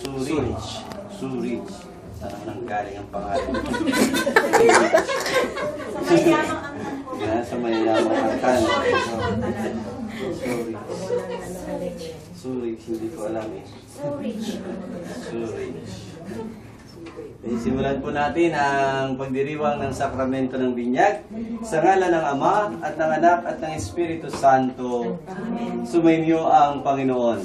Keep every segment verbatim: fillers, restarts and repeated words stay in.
Surich. Surich. Saan nang galing ang pangalan? Sa mayamang angkan po. Yan, sa mayamang angkan. Surich. Surich, hindi ko alam eh. Surich. Surich. Simulan po natin ang pagdiriwang ng sakramento ng binyag sa ngalan ng Ama at ng Anak at ng Espiritu Santo. Sumainyo ang Panginoon.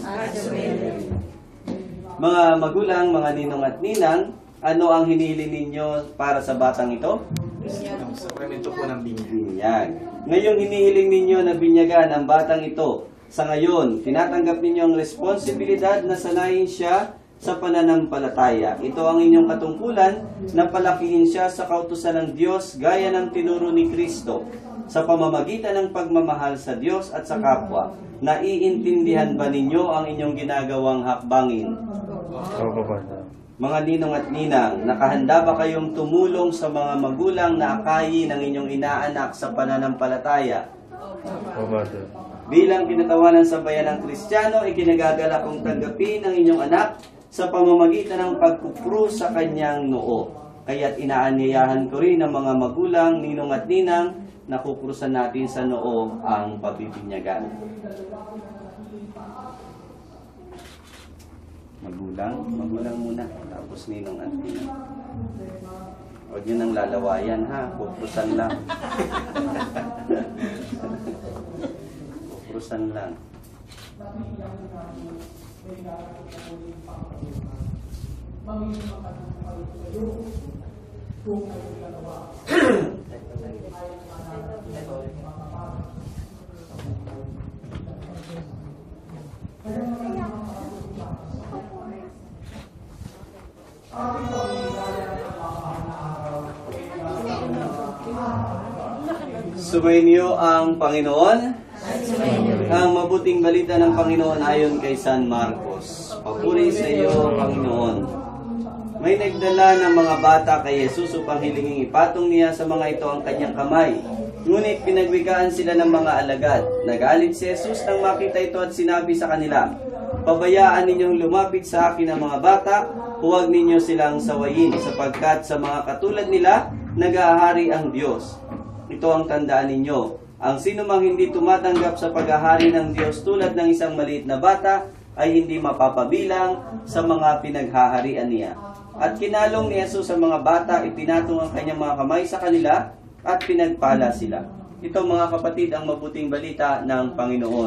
Mga magulang, mga ninong at ninang, ano ang hinihiling ninyo para sa batang ito? Ang sakramento po ng binyag. Binyag. Ngayong hinihiling ninyo na binyagan ang batang ito, sa ngayon, tinatanggap ninyo ang responsibilidad na sanayin siya sa pananampalataya. Ito ang inyong katungkulan na palakihin siya sa kautusan ng Diyos gaya ng tinuro ni Kristo sa pamamagitan ng pagmamahal sa Diyos at sa kapwa. Naiintindihan ba ninyo ang inyong ginagawang hakbangin? Mga ninong at ninang, nakahanda ba kayong tumulong sa mga magulang na akayin ng inyong inaanak sa pananampalataya? Bilang kinatawanan sa bayan ng Kristiyano, ikinagagala kong tanggapin ang inyong anak sa pamamagitan ng pagkukrus sa kanyang noo. Kaya't inaanyayahan ko rin ang mga magulang, ninong at ninang na kukrusan natin sa noo ang pabibinyagan. Magulang, magulang muna, tapos ninong at ninang. Huwag nyo nang lalawayan ha, kukrusan lang. Kukrusan lang. Sumainyo ang Panginoon. Ang mabuting balita ng Panginoon ayon kay San Marcos. Papuri sa iyo, Panginoon. May nagdala ng mga bata kay Jesus upang hilinging ipatong niya sa mga ito ang kanyang kamay. Ngunit pinagwikaan sila ng mga alagad. Nagalit si Jesus nang makita ito at sinabi sa kanila, "Pabayaan ninyong lumapit sa akin ang mga bata, huwag ninyo silang sawayin, sapagkat sa mga katulad nila, nag-aahari ang Diyos. Ito ang tandaan ninyo. Ang sinumang hindi tumatanggap sa paghahari ng Diyos tulad ng isang maliit na bata ay hindi mapapabilang sa mga pinaghaharian niya." At kinalong ni Jesus sa mga bata, ipinatong ang kanyang mga kamay sa kanila at pinagpala sila. Ito mga kapatid ang mabuting balita ng Panginoon.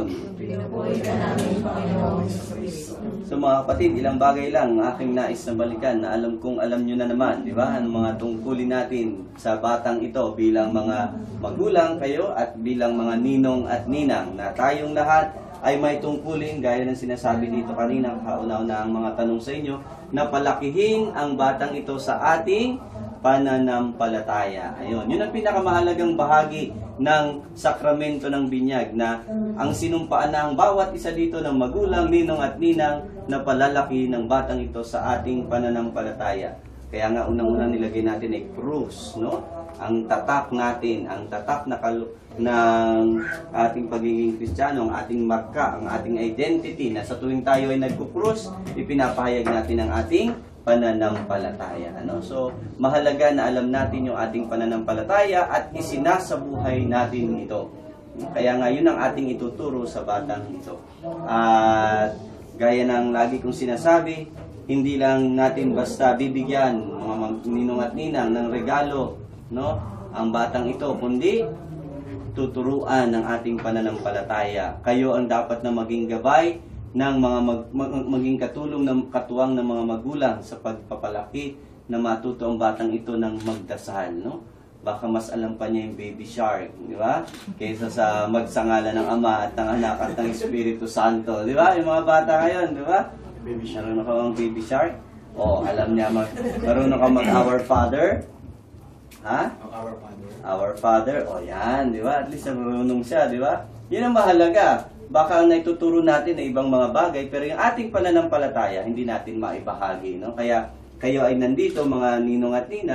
So mga kapatid, ilang bagay lang ang aking nais na balikan na alam kong alam nyo na naman, di ba? Ang mga tungkulin natin sa batang ito bilang mga magulang kayo at bilang mga ninong at ninang na tayong lahat ay may tungkulin gaya ng sinasabi dito kanina, kauna-una ang mga tanong sa inyo, na palakihin ang batang ito sa ating pananampalataya. Ayun, yun ang pinakamahalagang bahagi ng sakramento ng binyag na ang sinumpaan na ang bawat isa dito ng magulang, ninong at ninang na palalaki ng batang ito sa ating pananampalataya. Kaya nga unang-unang nilagay natin ay krus, no? Ang tatak natin, ang tatak na kalu ng ating pagiging Kristiyano, ang ating marka, ang ating identity na sa tuwing tayo ay nagkukrus, ipinapahayag natin ang ating pananampalataya. Ano? So, mahalaga na alam natin yung ating pananampalataya at isinasabuhay natin ito. Kaya nga, yun ang ating ituturo sa batang ito. At gaya ng lagi kong sinasabi, hindi lang natin basta bibigyan mga ninong at ninang ng regalo, no, ang batang ito, kundi tuturuan ng ating pananampalataya. Kayo ang dapat na maging gabay ng mga mag, mag, maging katulong ng katuwang ng mga magulang sa pagpapalaki na matuto ang batang ito ng magdasal, no? Baka mas alam pa niya yung baby shark, di ba? Kaysa sa magsangala ng Ama at ng Anak at ng Espiritu Santo, di ba? Yung mga bata ngayon, di ba? Baby shark. Marunong ka bang baby shark? O, alam niya, mag, marunong ka mag Our Father? Ha? Our Father. Our Father, o yan, di ba? At least marunong siya, di ba? Yun ang mahalaga. Baka ang naituturo natin na ibang mga bagay, pero yung ating pananampalataya, hindi natin maibahagi, no? Kaya, kayo ay nandito, mga ninong at ninang,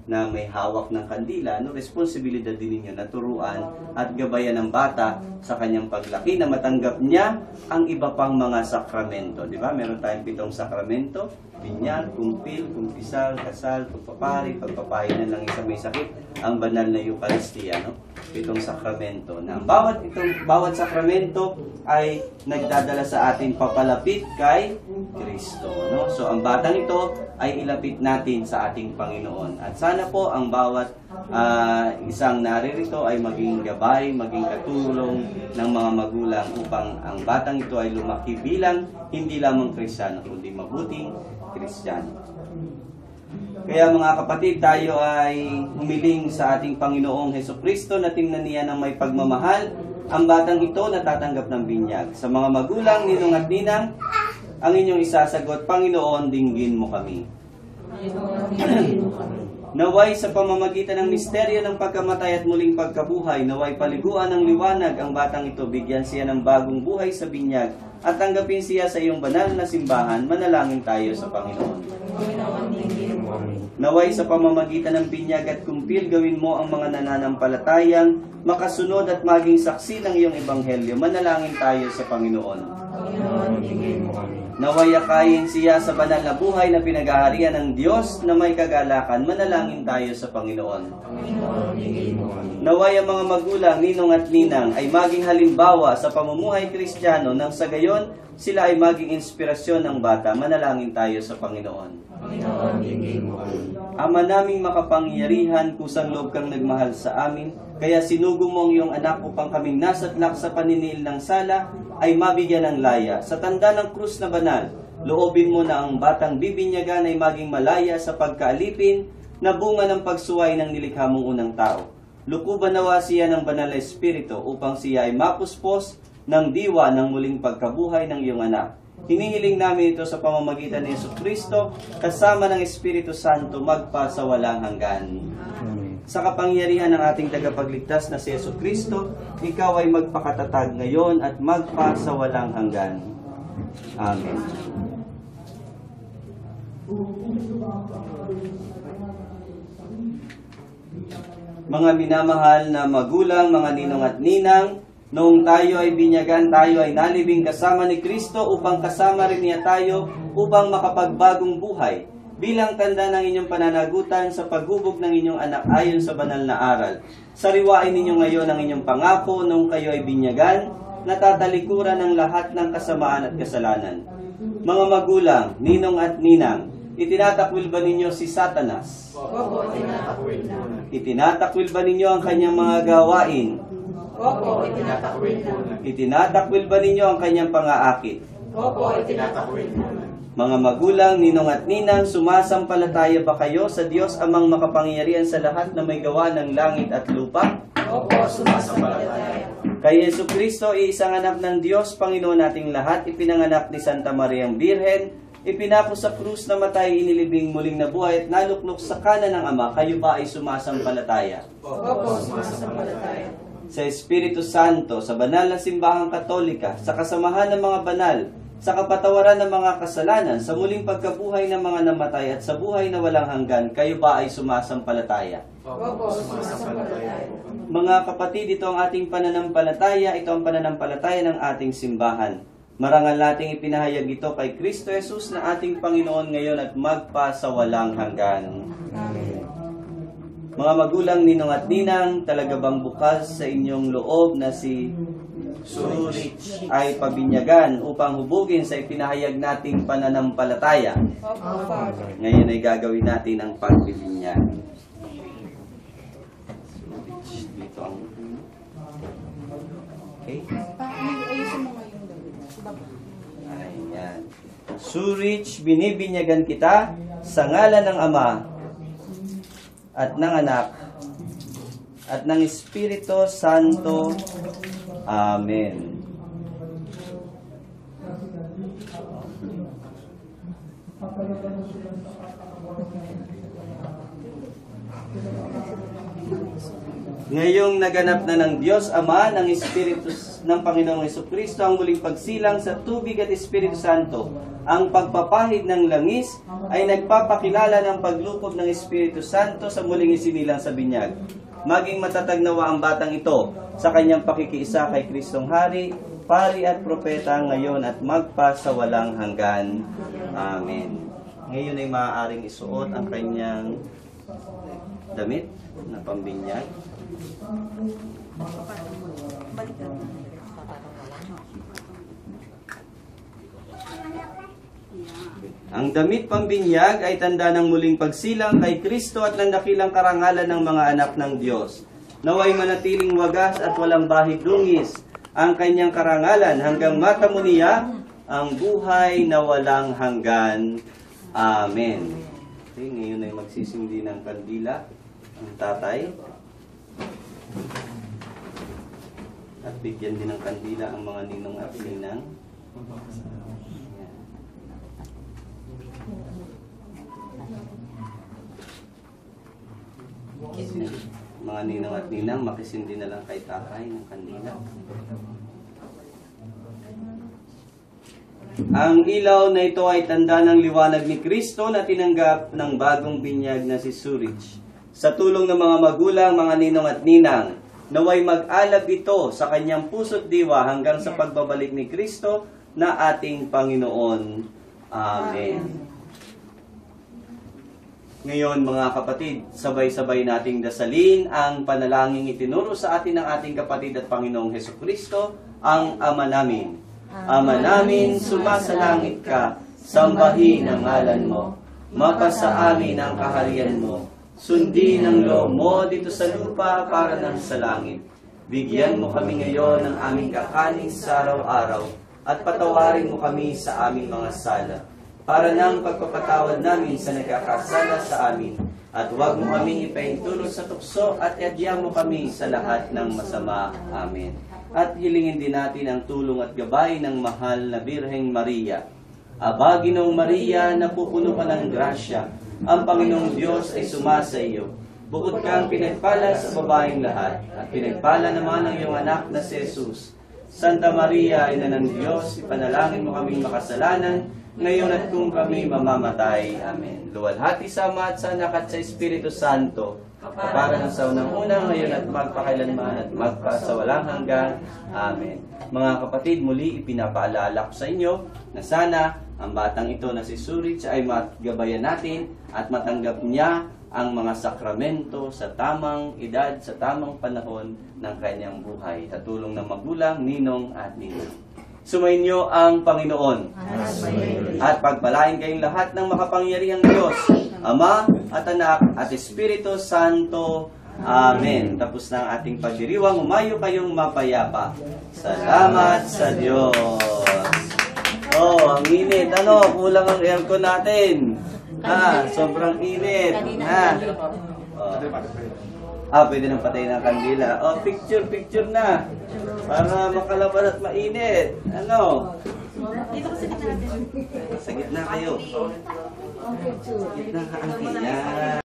na may hawak ng kandila, no, responsibilidad din ninyo na turuan at gabayan ng bata sa kanyang paglaki na matanggap niya ang iba pang mga sakramento. Di ba? Meron tayong pitong sakramento: binyag, kumpil, kumpisal, kasal, pagpapari, pagpapahinan ng isang may sakit, ang banal na Eucharistia, no? Pitong sakramento. Na ang bawat itong bawat sakramento ay nagdadala sa atin papalapit kay Kristo, no? So ang batang ito ay ilapit natin sa ating Panginoon. At sana po ang bawat uh, isang naririto ay maging gabay, maging katulong ng mga magulang upang ang batang ito ay lumaki bilang hindi lamang Kristiyano, kundi mabuting Kristiyano. Kaya mga kapatid, tayo ay humiling sa ating Panginoong Hesukristo na tingnan niya ng may pagmamahal ang batang ito na tatanggap ng binyag. Sa mga magulang, ninong at ninang, ang inyong isasagot, Panginoon, dinggin mo kami. Naway sa pamamagitan ng misteryo ng pagkamatay at muling pagkabuhay, naway paliguan ng liwanag ang batang ito, bigyan siya ng bagong buhay sa binyag, at tanggapin siya sa iyong banal na simbahan. Manalangin tayo sa Panginoon. Naway sa pamamagitan ng binyag at kumpil, gawin mo ang mga nananampalatayang makasunod at maging saksi ng iyong ebanghelyo. Manalangin tayo sa Panginoon. Naway akayin siya sa banal na buhay na pinag-aharian ng Diyos na may kagalakan. Manalangin tayo sa Panginoon. Naway ang mga magulang, ninong at ninang ay maging halimbawa sa pamumuhay Kristiyano nang sa gayon sila ay maging inspirasyon ng bata. Manalangin tayo sa Panginoon. Ama naming makapangyarihan, kusang loob kang nagmahal sa amin, kaya sinugo mo ang iyong anak upang kaming nasatlak sa paniniil ng sala ay mabigyan ng laya. Sa tanda ng krus na banal, loobin mo na ang batang bibinyagan ay maging malaya sa pagkaalipin na bunga ng pagsuway ng nilikha mong unang tao. Lukuban nawa siya ng banal na espiritu upang siya ay mapuspos ng diwa ng muling pagkabuhay ng iyong anak. Hinihiling namin ito sa pamamagitan ni Jesucristo kasama ng Espiritu Santo magpa sa walang hanggan. Sa kapangyarihan ng ating tagapagligtas na si Jesucristo, ikaw ay magpakatatag ngayon at magpa sa walang hanggan. Amen. Mga minamahal na magulang, mga ninong at ninang, noong tayo ay binyagan, tayo ay nalibing kasama ni Kristo upang kasama rin niya tayo upang makapagbagong buhay. Bilang tanda ng inyong pananagutan sa paghubog ng inyong anak ayon sa banal na aral. Sariwain ninyo ngayon ang inyong pangako noong kayo ay binyagan, natatalikuran ng lahat ng kasamaan at kasalanan. Mga magulang, ninong at ninang, itinatakwil ba ninyo si Satanas? Opo, tinatakwil po na. Itinatakwil ba ninyo ang kanyang mga gawain? Opo, itinatakwil po na. Itinatakwil ba ninyo ang kanyang pang-aakit? Opo, itinatakwil po na. Mga magulang, ninong at ninang, sumasampalataya ba kayo sa Diyos amang makapangyarihan sa lahat na may gawa ng langit at lupa? Opo, sumasampalataya. Kay Jesucristo, iisang anak ng Diyos, Panginoon nating lahat, ipinanganak ni Santa Mariang Birhen, ipinako sa krus na matay, inilibing muling nabuhay at naluklok sa kanan ng Ama. Kayo ba ay sumasampalataya? Opo, sumasampalataya. Sa Espiritu Santo, sa banal na simbahang katolika, sa kasamahan ng mga banal, sa kapatawaran ng mga kasalanan, sa muling pagkabuhay ng mga namatay at sa buhay na walang hanggan, kayo ba ay sumasampalataya? Opo, sumasampalataya. Mga kapatid, ito ang ating pananampalataya, ito ang pananampalataya ng ating simbahan. Marangal nating ipinahayag ito kay Kristo Jesus na ating Panginoon ngayon at magpa sa walang hanggan. Amen. Mga magulang, ninong at ninang, talaga bang bukas sa inyong loob na si Surich ay pabinyagan upang hubugin sa ipinahayag nating pananampalataya? Ngayon ay gagawin natin ang pagbibinyag. Dito ang... Okay? Ayusin mo ngayon. Ayan. Surich, binibinyagan kita sa ngalan ng Ama at ng Anak at ng Espiritu Santo. Amen. Ngayong naganap na ng Diyos Ama, ng Espiritu ng Panginoong Jesucristo, ang muling pagsilang sa tubig at Espiritu Santo, ang pagpapahid ng langis ay nagpapakilala ng paglupog ng Espiritu Santo sa muling isinilang sa binyag. Maging matatag nawa ang batang ito sa kanyang pakikiisa kay Kristong Hari, Pari at Propeta ngayon at magpa sa walang hanggan. Amen. Ngayon ay maaaring isuot ang kanyang damit na pambinyag. Ang damit pambinyag ay tanda ng muling pagsilang kay Kristo at ng dakilang karangalan ng mga anak ng Diyos. Naway manatiling wagas at walang bahid dungis ang kanyang karangalan hanggang matamo niya ang buhay na walang hanggan. Amen. Okay, ngayon ay magsisindi ng kandila ang tatay. At bigyan din ng kandila ang mga ninong at ninang. Mga ninang at ninang, makisindi na lang kay tatay ng kandila. Ang ilaw na ito ay tanda ng liwanag ni Kristo na tinanggap ng bagong binyag na si Surich. Sa tulong ng mga magulang, mga ninong at ninang, naway mag-alab ito sa kanyang puso't diwa hanggang sa pagbabalik ni Kristo na ating Panginoon. Amen. Ngayon mga kapatid, sabay-sabay nating dasalin ang panalangin itinuro sa atin ng ating kapatid at Panginoong Hesukristo, ang Ama namin. Ama namin, sumasalangit ka, sambahin ang ngalan mo, mapasa amin ang kaharian mo, sundin ang loob mo dito sa lupa para ng sa langit. Bigyan mo kami ngayon ng aming kakanin sa araw-araw, at patawarin mo kami sa aming mga sala, para ng pagpapatawad namin sa nagkakasala sa amin, at huwag mo kaming ipaintulot sa tukso at iadya mo kami sa lahat ng masama. Amen. At hilingin din natin ang tulong at gabay ng mahal na Birheng Maria. Aba, Ginoong Maria, napupuno ka ng grasya. Ang Panginoong Diyos ay sumasa iyo. Bukod kang pinagpala sa babaeng lahat, at pinagpala naman ang iyong anak na si Jesus. Santa Maria, Ina ng Diyos, ipanalangin mo kaming makasalanan, ngayon at kung kami mamamatay. Amen. Luwalhati sa Ama at sa Anak at sa Espiritu Santo, para ng sa unang-una, ngayon at magpakailanman at magpa sa walang hanggan. Amen. Mga kapatid, muli ipinapaalala ko sa inyo na sana ang batang ito na si Surich ay matgabayan natin at matanggap niya ang mga sakramento sa tamang edad, sa tamang panahon ng kanyang buhay. Sa tulong ng magulang, ninong at ninang. Sumainyo ang Panginoon. At pagpalain kayong lahat ng makapangyarihang Diyos, Ama at Anak at Espiritu Santo. Amen. Tapos na ang ating pagdiriwang. Umayo kayong mapayapa. Salamat sa Diyos. Oh, ang init. Ano? Kulang ang aircon natin. Ha? Sobrang init. Ha? Oh. Ah, pwede nang patayin ng kandila. Oh, picture, picture na. Para makalaban at mainit. Ano? Dito kasi natin. Sa gitna kayo. Sa gitna ka. Yan.